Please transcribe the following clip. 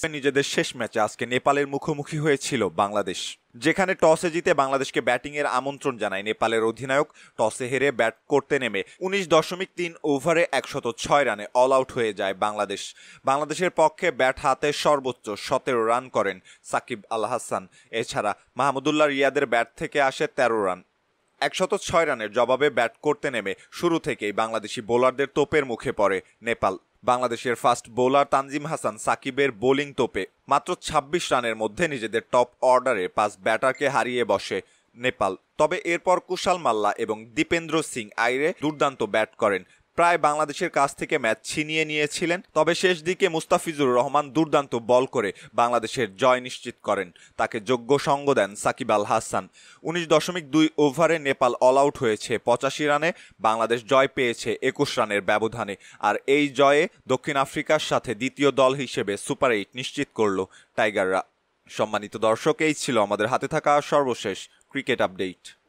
নিজেদের শেষ ম্যাচে আজকে নেপালের মুখোমুখি হয়েছিল বাংলাদেশ, যেখানে টসে জিতে বাংলাদেশকে ব্যাটিংয়ের আমন্ত্রণ জানায় নেপালের অধিনায়ক। টসে হেরে ব্যাট করতে নেমে 19.3 ওভারে 106 রানে অল আউট হয়ে যায় বাংলাদেশ। বাংলাদেশের পক্ষে ব্যাট হাতে সর্বোচ্চ 17 রান করেন সাকিব আল হাসান। এছাড়া মাহমুদুল্লাহ রিয়াদের ব্যাট থেকে আসে 13 রান। 106 রানের জবাবে ব্যাট করতে নেমে শুরু থেকেই বাংলাদেশি বোলারদের তোপের মুখে পড়ে নেপাল। বাংলাদেশের ফাস্ট বোলার তানজিম হাসান সাকিবের বোলিং তোপে মাত্র 26 রানের মধ্যে নিজেদের টপ অর্ডারে 5 ব্যাটারকে হারিয়ে বসে নেপাল। তবে এরপর কুশাল মাল্লা এবং দীপেন্দ্র সিং আইরে দুর্দান্ত ব্যাট করেন, প্রায় বাংলাদেশের কাছ থেকে ম্যাচ ছিনিয়ে নিয়েছিলেন। তবে শেষ দিকে মুস্তাফিজুর রহমান দুর্দান্ত বল করে বাংলাদেশের জয় নিশ্চিত করেন। তাকে যোগ্য সঙ্গ দেন সাকিব আল হাসান। 19.2 ওভারে নেপাল অল আউট হয়েছে 85 রানে, বাংলাদেশ জয় পেয়েছে 21 রানের ব্যবধানে। আর এই জয়ে দক্ষিণ আফ্রিকার সাথে দ্বিতীয় দল হিসেবে সুপার 8 নিশ্চিত করল টাইগাররা। সম্মানিত দর্শক, এই ছিল আমাদের হাতে থাকা সর্বশেষ ক্রিকেট আপডেট।